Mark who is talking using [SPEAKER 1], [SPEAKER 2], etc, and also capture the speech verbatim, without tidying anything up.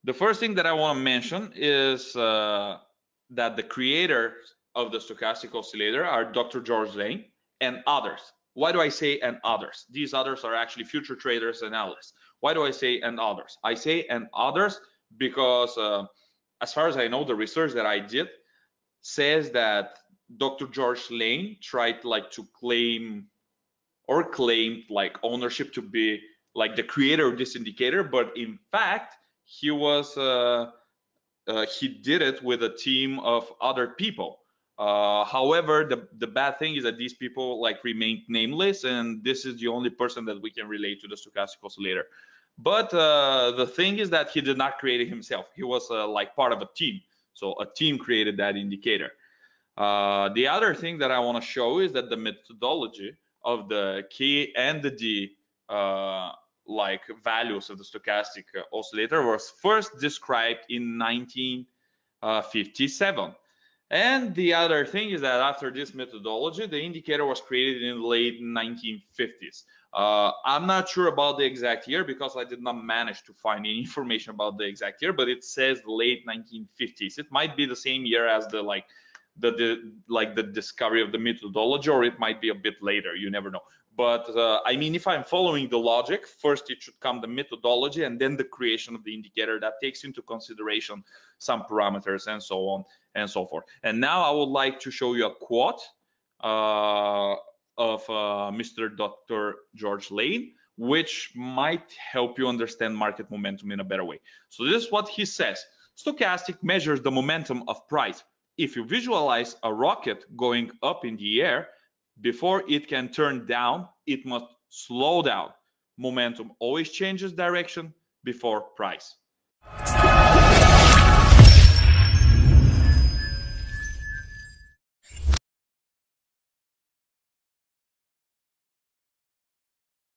[SPEAKER 1] The first thing that I want to mention is uh, that the creators of the stochastic oscillator are Doctor George Lane and others. Why do I say and others? These others are actually future traders and analysts. Why do I say and others? I say and others because uh, as far as I know, the research that I did says that Doctor George Lane tried like to claim or claimed like ownership to be like the creator of this indicator, but in fact he was uh, uh, he did it with a team of other people. Uh, however, the the bad thing is that these people like remained nameless, and this is the only person that we can relate to the stochastic oscillator. But uh, the thing is that he did not create it himself. He was uh, like part of a team, so a team created that indicator. Uh, the other thing that I want to show is that the methodology of the K and the D uh, like values of the stochastic oscillator was first described in nineteen fifty-seven. And the other thing is that after this methodology, the indicator was created in the late nineteen fifties. Uh, I'm not sure about the exact year because I did not manage to find any information about the exact year, but it says late nineteen fifties. It might be the same year as the like the, the like the discovery of the methodology, or it might be a bit later. You never know. But uh, I mean, if I'm following the logic, first it should come the methodology and then the creation of the indicator that takes into consideration some parameters and so on and so forth. And now I would like to show you a quote uh, of uh, Mister Doctor George Lane, which might help you understand market momentum in a better way. So this is what he says. Stochastic measures the momentum of price. If you visualize a rocket going up in the air, before it can turn down, it must slow down. Momentum always changes direction before price.